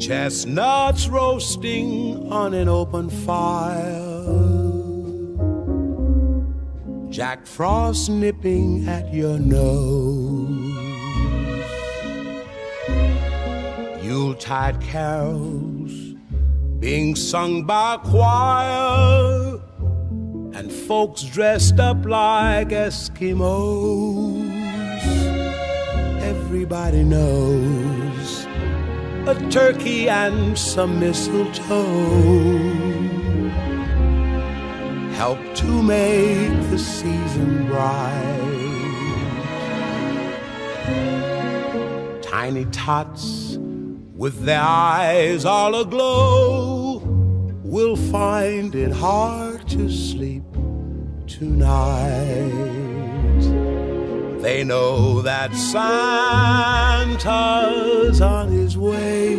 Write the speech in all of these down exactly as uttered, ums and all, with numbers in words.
Chestnuts roasting on an open fire, Jack Frost nipping at your nose, Yuletide carols being sung by a choir, and folks dressed up like Eskimos. Everybody knows a turkey and some mistletoe help to make the season bright. Tiny tots with their eyes all aglow will find it hard to sleep tonight. They know that Santa's on his way.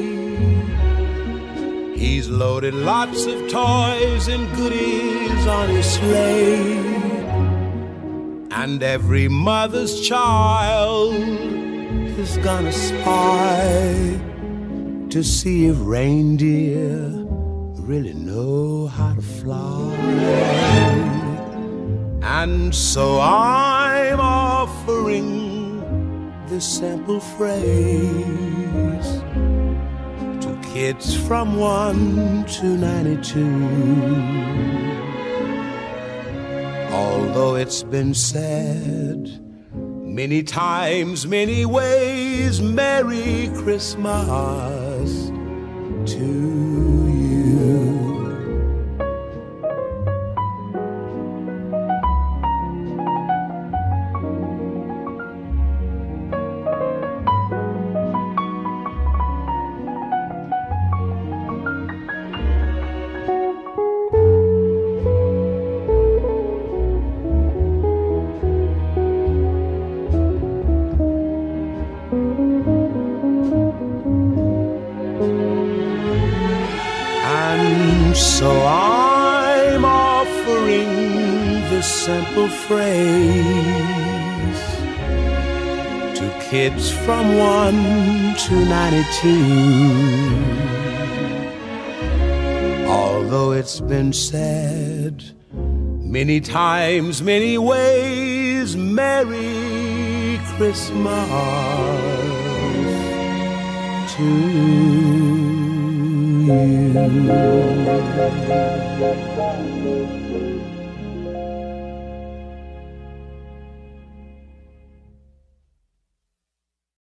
He's loaded lots of toys and goodies on his sleigh, and every mother's child is gonna spy to see if reindeer really know how to fly. And so I'm offering this simple phrase to kids from one to ninety-two. Although it's been said many times, many ways, Merry Christmas to you. So I'm offering this simple phrase to kids from one to ninety-two. Although it's been said many times, many ways, Merry Christmas to you.